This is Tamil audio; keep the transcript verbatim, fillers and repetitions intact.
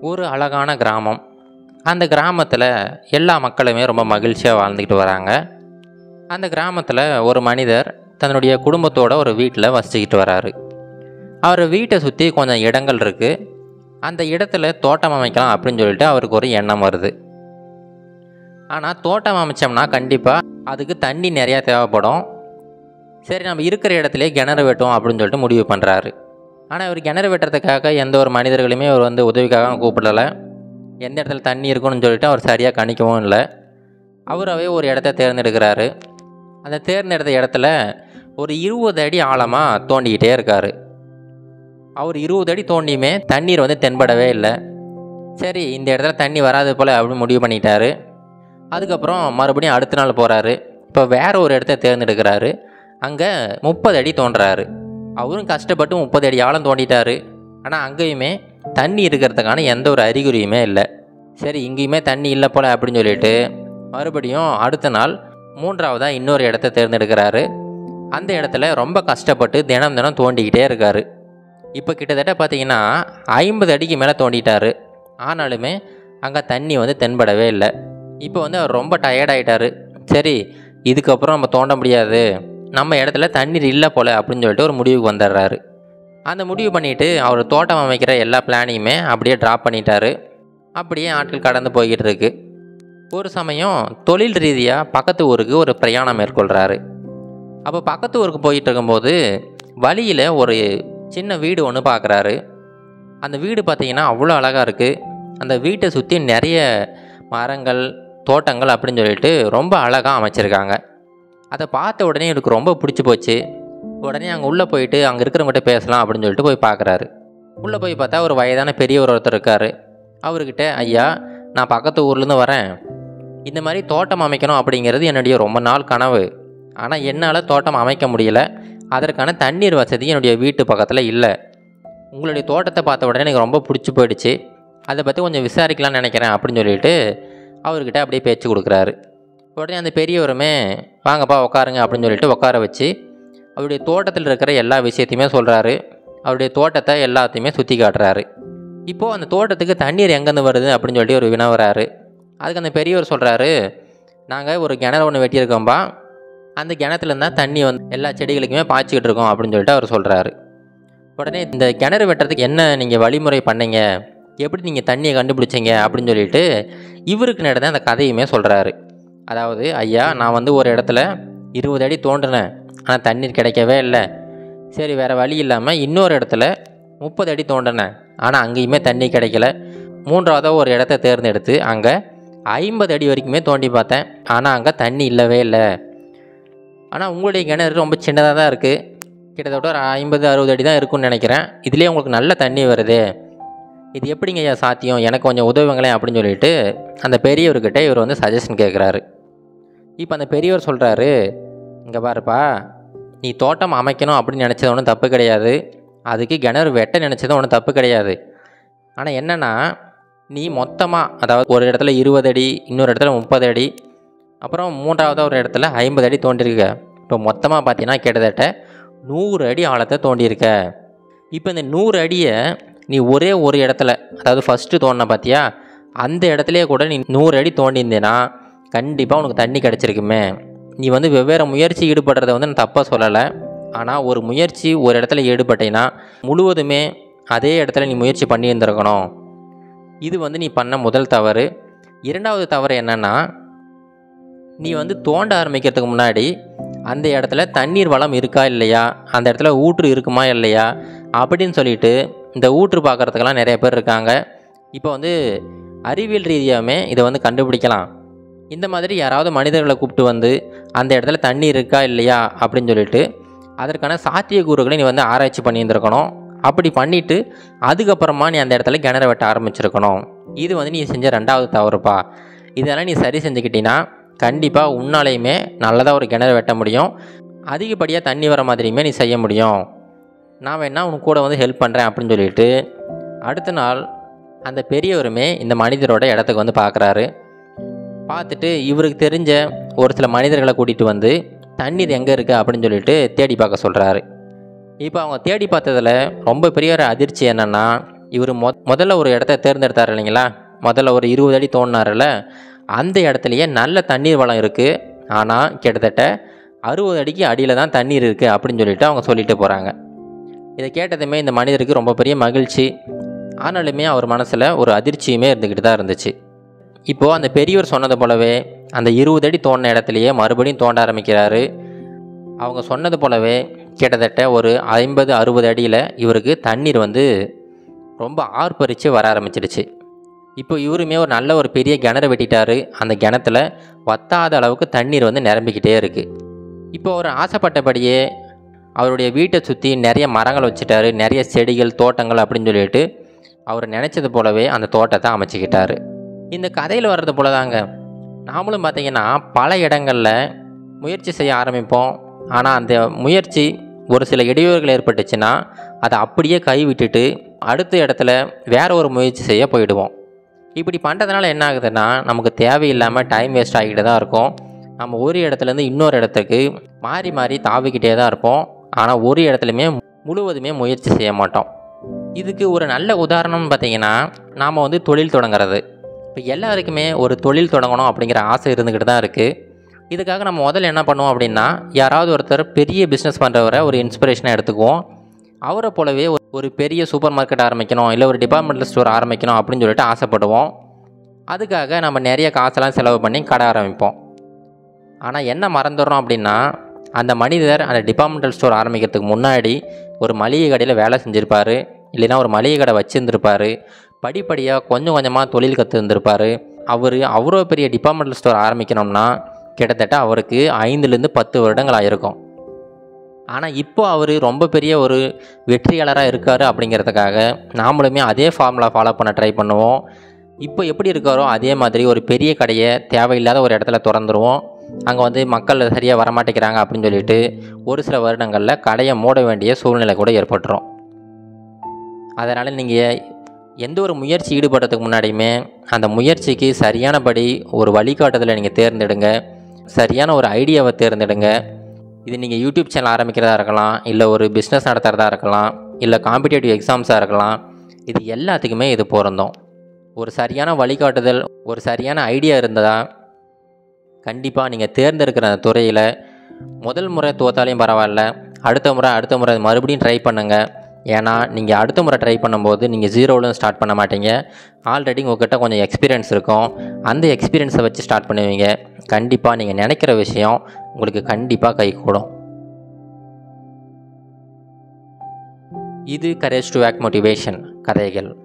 ஒரு அழகான கிராமம். அந்த கிராமத்தில் எல்லா மக்களுமே ரொம்ப மகிழ்ச்சியாக வாழ்ந்துக்கிட்டு வராங்க. அந்த கிராமத்தில் ஒரு மனிதர் தன்னுடைய குடும்பத்தோட ஒரு வீட்டில் வசிச்சுக்கிட்டு வராரு. அவர் வீட்டை சுற்றி கொஞ்சம் இடங்கள் இருக்குது. அந்த இடத்துல தோட்டம் அமைக்கலாம் அப்படின்னு சொல்லிட்டு அவருக்கு ஒரு எண்ணம் வருது. ஆனால் தோட்டம் அமைச்சோம்னா கண்டிப்பாக அதுக்கு தண்ணி நிறையா தேவைப்படும். சரி, நம்ம இருக்கிற இடத்துலையே கிணறு வெட்டும் அப்படின்னு சொல்லிட்டு முடிவு பண்ணுறாரு. ஆனால் இவர் கிணறு வெட்டுறதுக்காக எந்த ஒரு மனிதர்களுமே அவர் வந்து உதவிக்காக கூப்பிடலை. எந்த இடத்துல தண்ணி இருக்குன்னு சொல்லிட்டு அவர் சரியாக கணிக்கவும் இல்லை. அவராகவே ஒரு இடத்த தேர்ந்தெடுக்கிறாரு. அந்த தேர்ந்தெடுத்த இடத்துல ஒரு இருபது அடி ஆழமாக தோண்டிக்கிட்டே இருக்கார். அவர் இருபது அடி தோண்டியுமே தண்ணீர் வந்து தென்படவே இல்லை. சரி, இந்த இடத்துல தண்ணி வராது போல் அப்படின்னு முடிவு பண்ணிட்டாரு. அதுக்கப்புறம் மறுபடியும் அடுத்த நாள் போகிறாரு. இப்போ வேறு ஒரு இடத்த தேர்ந்தெடுக்கிறாரு. அங்கே முப்பது அடி தோன்றுறாரு. அவரும் கஷ்டப்பட்டு முப்பது அடி ஆழம் தோண்டிட்டார். ஆனால் அங்கேயுமே தண்ணி இருக்கிறதுக்கான எந்த ஒரு அறிகுறியுமே இல்லை. சரி, இங்கேயுமே தண்ணி இல்லை போல் அப்படின்னு சொல்லிட்டு மறுபடியும் அடுத்த நாள் மூன்றாவதாக இன்னொரு இடத்த தேர்ந்தெடுக்கிறாரு. அந்த இடத்துல ரொம்ப கஷ்டப்பட்டு தினம் தினம் தோண்டிக்கிட்டே இருக்கார். இப்போ கிட்டத்தட்ட பார்த்திங்கன்னா ஐம்பது அடிக்கு மேலே தோண்டிட்டார். ஆனாலுமே அங்கே தண்ணி வந்து தென்படவே இல்லை. இப்போ வந்து அவர் ரொம்ப டயர்டாயிட்டார். சரி, இதுக்கப்புறம் நம்ம தோண்ட முடியாது, நம்ம இடத்துல தண்ணீர் இல்லை போல் அப்படின்னு சொல்லிட்டு ஒரு முடிவுக்கு வந்துடுறாரு. அந்த முடிவு பண்ணிவிட்டு அவர் தோட்டம் அமைக்கிற எல்லா பிளானையுமே அப்படியே ட்ராப் பண்ணிட்டாரு. அப்படியே ஆட்கள் கடந்து போய்கிட்டு இருக்கு. ஒரு சமயம் தொழில் ரீதியாக பக்கத்து ஊருக்கு ஒரு பிரயாணம் மேற்கொள்கிறாரு. அப்போ பக்கத்து ஊருக்கு போயிட்டு இருக்கும்போது வழியில் ஒரு சின்ன வீடு ஒன்று பார்க்குறாரு. அந்த வீடு பார்த்திங்கன்னா அவ்வளோ அழகாக இருக்குது. அந்த வீட்டை சுற்றி நிறைய மரங்கள், தோட்டங்கள் அப்படின்னு சொல்லிட்டு ரொம்ப அழகாக அமைச்சிருக்காங்க. அதை பார்த்த உடனே எனக்கு ரொம்ப பிடிச்சி போச்சு. உடனே அங்கே உள்ளே போயிட்டு அங்கே இருக்கிறவங்ககிட்ட பேசலாம் அப்படின்னு சொல்லிட்டு போய் பார்க்குறாரு. உள்ளே போய் பார்த்தா ஒரு வயதான பெரியவர் ஒருத்தர் இருக்கார். அவர்கிட்ட, ஐயா, நான் பக்கத்து ஊர்லேருந்து வரேன். இந்த மாதிரி தோட்டம் அமைக்கணும் அப்படிங்கிறது என்னுடைய ரொம்ப நாள் கனவு. ஆனால் என்னால் தோட்டம் அமைக்க முடியல. அதற்கான தண்ணீர் வசதி என்னுடைய வீட்டு பக்கத்தில் இல்லை. உங்களுடைய தோட்டத்தை பார்த்த உடனே எனக்கு ரொம்ப பிடிச்சி போயிடுச்சு. அதை பற்றி கொஞ்சம் விசாரிக்கலாம்னு நினைக்கிறேன் அப்படின்னு சொல்லிட்டு அவர்கிட்ட அப்படியே பேச்சு கொடுக்குறாரு. உடனே அந்த பெரியவருமே, வாங்கப்பா உட்காருங்க அப்படின்னு சொல்லிட்டு உட்கார வச்சு அவருடைய தோட்டத்தில் இருக்கிற எல்லா விஷயத்தையுமே சொல்கிறாரு. அவருடைய தோட்டத்தை எல்லாத்தையுமே சுற்றி காட்டுறாரு. இப்போது அந்த தோட்டத்துக்கு தண்ணீர் எங்கேருந்து வருது அப்படின்னு சொல்லிட்டு ஒரு வினவுறாரு. அதுக்கு அந்த பெரியவர் சொல்கிறாரு, நாங்கள் ஒரு கிணறு ஒன்று வெட்டியிருக்கோம்பா, அந்த கிணத்துலேருந்து தான் தண்ணி வந்து எல்லா செடிகளுக்குமே பாய்ச்சிக்கிட்டு இருக்கோம் அப்படின்னு சொல்லிட்டு அவர் சொல்கிறாரு. உடனே இந்த கிணறு வெட்டுறதுக்கு என்ன நீங்கள் வழிமுறை பண்ணீங்க, எப்படி நீங்கள் தண்ணியை கண்டுபிடிச்சிங்க அப்படின்னு சொல்லிட்டு இவருக்கு நடந்த அந்த கதையுமே சொல்கிறாரு. அதாவது, ஐயா, நான் வந்து ஒரு இடத்துல இருபது அடி தோண்டினேன், ஆனால் தண்ணீர் கிடைக்கவே இல்லை. சரி, வேறு வழி இல்லாமல் இன்னொரு இடத்துல முப்பது அடி தோண்டினேன், ஆனால் அங்கேயுமே தண்ணி கிடைக்கல. மூன்றாவதாக ஒரு இடத்த தேர்ந்தெடுத்து அங்கே ஐம்பது அடி வரைக்குமே தோண்டி பார்த்தேன், ஆனால் அங்கே தண்ணி இல்லவே இல்லை. ஆனால் உங்களுடைய கிணறு ரொம்ப சின்னதாக தான் இருக்குது, கிட்டத்தட்ட ஒரு ஐம்பது அறுபது அடி தான் இருக்குன்னு நினைக்கிறேன். இதுலேயே உங்களுக்கு நல்ல தண்ணி வருது, இது எப்படிங்க ஐயா சாத்தியம், எனக்கு கொஞ்சம் உதவுங்களேன் அப்படின்னு சொல்லிட்டு அந்த பெரியவர்கிட்ட இவர் வந்து சஜஷன் கேட்குறாரு. இப்போ அந்த பெரியவர் சொல்கிறாரு, இங்கே பாருப்பா, நீ தோட்டம் அமைக்கணும் அப்படின்னு நினச்சது ஒன்றும் தப்பு கிடையாது, அதுக்கு கிணறு வெட்ட நினச்சதும் ஒன்றும் தப்பு கிடையாது. ஆனால் என்னென்னா, நீ மொத்தமாக, அதாவது ஒரு இடத்துல இருபது அடி, இன்னொரு இடத்துல முப்பது அடி, அப்புறம் மூன்றாவதாக ஒரு இடத்துல ஐம்பது அடி தோண்டியிருக்க. இப்போ மொத்தமாக பார்த்தீங்கன்னா கிட்டத்தட்ட நூறு அடி ஆழத்தை தோண்டியிருக்க. இப்போ இந்த நூறு அடியை நீ ஒரே ஒரு இடத்துல, அதாவது ஃபஸ்ட்டு தோண்டின பார்த்தியா, அந்த இடத்துலையே கூட நீ நூறு அடி தோண்டியிருந்தேன்னா கண்டிப்பாக உனக்கு தண்ணி கிடச்சிருக்குமே. நீ வந்து வெவ்வேறு முயற்சி ஈடுபடுறத வந்து நான் தப்பாக சொல்லலை. ஆனால் ஒரு முயற்சி ஒரு இடத்துல ஈடுபட்டேன்னா முழுவதுமே அதே இடத்துல நீ முயற்சி பண்ணியிருந்துருக்கணும். இது வந்து நீ பண்ண முதல் தவறு. இரண்டாவது தவறு என்னென்னா, நீ வந்து தோண்ட ஆரம்பிக்கிறதுக்கு முன்னாடி அந்த இடத்துல தண்ணீர் வளம் இருக்கா இல்லையா, அந்த இடத்துல ஊற்று இருக்குமா இல்லையா அப்படின்னு சொல்லிட்டு இந்த ஊற்று பார்க்குறதுக்கெல்லாம் நிறைய பேர் இருக்காங்க. இப்போ வந்து அறிவியல் ரீதியாகவே இதை வந்து கண்டுபிடிக்கலாம். இந்த மாதிரி யாராவது மனிதர்களை கூப்பிட்டு வந்து அந்த இடத்துல தண்ணி இருக்கா இல்லையா அப்படின்னு சொல்லிட்டு அதற்கான சாத்தியக்கூறுகளை நீ வந்து ஆராய்ச்சி பண்ணியிருந்துருக்கணும். அப்படி பண்ணிவிட்டு அதுக்கப்புறமா நீ அந்த இடத்துல கிணறு வெட்ட ஆரம்பிச்சிருக்கணும். இது வந்து நீ செஞ்ச ரெண்டாவது தவறுப்பா. இதெல்லாம் நீ சரி செஞ்சுக்கிட்டீங்கன்னா கண்டிப்பாக உன்னாலேயுமே நல்லதாக ஒரு கிணறு வெட்ட முடியும், அதிகப்படியாக தண்ணி வர மாதிரியுமே நீ செய்ய முடியும். நான் வேணா உனக்கு கூட வந்து ஹெல்ப் பண்ணுறேன் அப்படின்னு சொல்லிட்டு அடுத்த நாள் அந்த பெரியவருமே இந்த மனிதரோட இடத்துக்கு வந்து பார்க்குறாரு. பார்த்துட்டு இவருக்கு தெரிஞ்ச ஒரு சில மனிதர்களை கூட்டிகிட்டு வந்து தண்ணீர் எங்கே இருக்குது அப்படின்னு சொல்லிட்டு தேடி பார்க்க சொல்கிறாரு. இப்போ அவங்க தேடி பார்த்ததில் ரொம்ப பெரிய ஒரு அதிர்ச்சி என்னென்னா, இவர் மொ முதல்ல ஒரு இடத்த தேர்ந்தெடுத்தார் இல்லைங்களா, முதல்ல ஒரு இருபது அடி தோண்டினார்ல, அந்த இடத்துலையே நல்ல தண்ணீர் வளம் இருக்குது. ஆனால் கிட்டத்தட்ட அறுபது அடிக்கு அடியில் தான் தண்ணீர் இருக்குது அப்படின்னு சொல்லிட்டு அவங்க சொல்லிட்டு போகிறாங்க. இதை கேட்டதுமே இந்த மனிதருக்கு ரொம்ப பெரிய மகிழ்ச்சி. ஆனாலுமே அவர் மனசில் ஒரு அதிர்ச்சியுமே இருந்துக்கிட்டு தான் இருந்துச்சு. இப்போது அந்த பெரியவர் சொன்னது போலவே அந்த இருபது அடி தோண்டின இடத்துலையே மறுபடியும் தோண்ட ஆரம்பிக்கிறாரு. அவங்க சொன்னது போலவே கிட்டத்தட்ட ஒரு ஐம்பது அறுபது அடியில் இவருக்கு தண்ணீர் வந்து ரொம்ப ஆர்ப்பரித்து வர ஆரம்பிச்சிடுச்சு. இப்போ இவருமே ஒரு நல்ல ஒரு பெரிய கிணறு வெட்டிட்டார். அந்த கிணத்துல வத்தாத அளவுக்கு தண்ணீர் வந்து நிரம்பிக்கிட்டே இருக்குது. இப்போ அவர் ஆசைப்பட்டபடியே அவருடைய வீட்டை சுற்றி நிறைய மரங்கள் வச்சுட்டாரு, நிறைய செடிகள் தோட்டங்கள் அப்படின்னு சொல்லிட்டு அவர் நினச்சது போலவே அந்த தோட்டத்தை அமைச்சிக்கிட்டாரு. இந்த கதையில் வர்றது போல தாங்க நாமளும் பார்த்திங்கன்னா பல இடங்களில் முயற்சி செய்ய ஆரம்பிப்போம். ஆனால் அந்த முயற்சி ஒரு சில இடையூறுகள் ஏற்பட்டுச்சுன்னா அதை அப்படியே கைவிட்டுட்டு அடுத்த இடத்துல வேற ஒரு முயற்சி செய்ய போயிடுவோம். இப்படி பண்ணுறதுனால என்ன ஆகுதுன்னா நமக்கு தேவையில்லாமல் டைம் வேஸ்ட் ஆகிக்கிட்டு தான் இருக்கும். நம்ம ஒரு இடத்துலேருந்து இன்னொரு இடத்துக்கு மாறி மாறி தாவிக்கிட்டே தான் இருப்போம். ஆனால் ஒரு இடத்துலையுமே முழுவதுமே முயற்சி செய்ய மாட்டோம். இதுக்கு ஒரு நல்ல உதாரணம்னு பார்த்திங்கன்னா நாம் வந்து தொழில் தொடங்குறது. இப்போ எல்லாருக்குமே ஒரு தொழில் தொடங்கணும் அப்படிங்கிற ஆசை இருந்துக்கிட்டு தான் இருக்குது. இதுக்காக நம்ம முதல்ல என்ன பண்ணுவோம் அப்படின்னா, யாராவது ஒருத்தர் பெரிய பிஸ்னஸ் பண்ணுறவரை ஒரு இன்ஸ்பிரேஷனாக எடுத்துக்குவோம். அவரை போலவே ஒரு பெரிய சூப்பர் மார்க்கெட் ஆரம்பிக்கணும், இல்லை ஒரு டிபார்ட்மெண்டல் ஸ்டோர் ஆரம்பிக்கணும் அப்படின்னு சொல்லிட்டு ஆசைப்படுவோம். அதுக்காக நம்ம நிறைய காசெல்லாம் செலவு பண்ணி கடை ஆரம்பிப்போம். ஆனால் என்ன மறந்துடுறோம் அப்படின்னா, அந்த மனிதர் அந்த டிபார்ட்மெண்டல் ஸ்டோர் ஆரம்பிக்கிறதுக்கு முன்னாடி ஒரு மளிகை கடையில் வேலை செஞ்சுருப்பார், இல்லைன்னா ஒரு மளிகை கடை வச்சுருந்துருப்பார். படிப்படியாக கொஞ்சம் கொஞ்சமாக தொழில் கற்றுருந்துருப்பார். அவர் அவ்வளோ பெரிய டிபார்ட்மெண்டல் ஸ்டோர் ஆரம்பிக்கணும்னா கிட்டத்தட்ட அவருக்கு ஐந்துலேருந்து பத்து வருடங்கள் ஆகிருக்கும். ஆனால் இப்போ அவர் ரொம்ப பெரிய ஒரு வெற்றியாளராக இருக்கார் அப்படிங்கிறதுக்காக நாமளுமே அதே ஃபார்முலா ஃபாலோ பண்ண ட்ரை பண்ணுவோம். இப்போ எப்படி இருக்காரோ அதே மாதிரி ஒரு பெரிய கடையை தேவையில்லாத ஒரு இடத்துல திறந்துருவோம். அங்கே வந்து மக்கள் சரியாக வரமாட்டேங்கிறாங்க அப்படின்னு சொல்லிட்டு ஒரு சில வருடங்களில் கடையை மூட வேண்டிய சூழ்நிலை கூட ஏற்பட்டுரும். அதனால் நீங்கள் எந்த ஒரு முயற்சி ஈடுபடுறதுக்கு முன்னாடியுமே அந்த முயற்சிக்கு சரியானபடி ஒரு வழிகாட்டுதலை நீங்கள் தேர்ந்தெடுங்க, சரியான ஒரு ஐடியாவை தேர்ந்தெடுங்க. இது நீங்கள் யூடியூப் சேனல் ஆரம்பிக்கிறதா இருக்கலாம், இல்லை ஒரு பிஸ்னஸ் நடத்துகிறதா இருக்கலாம், இல்லை காம்படிட்டிவ் எக்ஸாம்ஸாக இருக்கலாம். இது எல்லாத்துக்குமே இது பொருந்தும். ஒரு சரியான வழிகாட்டுதல், ஒரு சரியான ஐடியா இருந்ததா கண்டிப்பாக நீங்கள் தேர்ந்தெடுக்கிற அந்த துறையில் முதல் முறை தோத்தாலையும் பரவாயில்ல, அடுத்த முறை அடுத்த முறை மறுபடியும் ட்ரை பண்ணுங்கள். ஏன்னா நீங்கள் அடுத்த முறை ட்ரை பண்ணும்போது நீங்கள் ஜீரோவிலும் ஸ்டார்ட் பண்ண மாட்டீங்க. ஆல்ரெடி உங்கள்கிட்ட கொஞ்சம் எக்ஸ்பீரியன்ஸ் இருக்கும். அந்த எக்ஸ்பீரியன்ஸை வச்சு ஸ்டார்ட் பண்ணுவீங்க. கண்டிப்பாக நீங்கள் நினைக்கிற விஷயம் உங்களுக்கு கண்டிப்பாக கைகூடும். இது கரேஜ் டு ஆக்ட் மோட்டிவேஷன் கதைகள்.